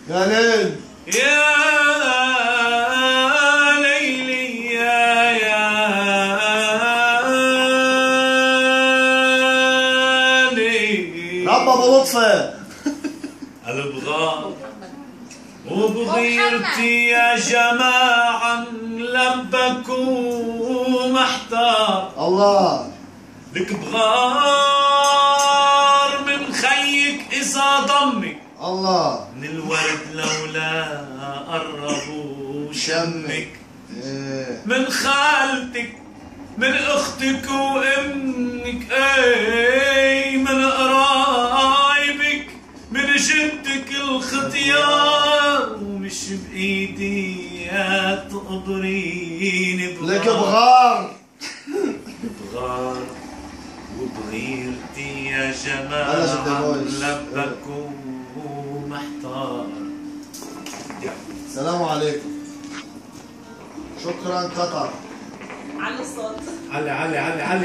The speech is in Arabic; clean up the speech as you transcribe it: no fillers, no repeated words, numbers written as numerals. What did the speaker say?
يا ليل يا ليلي يا ليل. رب ابو لطفي البغار وبغيرتي يا جماعة ملبك ومحتار. الله لك بغار من خيك إذا ضمك، الله من الورد لولا قربوا شمك، من خالتك من اختك وامك، اي من قرايبك من جدك الختيار، ومش بايدي يا تقبريني بغار. لك بغار بغار وبغيرتي يا جماعة ملبك ومحتار. السلام عليكم. شكرا قطر. على الصوت. علي علي علي علي.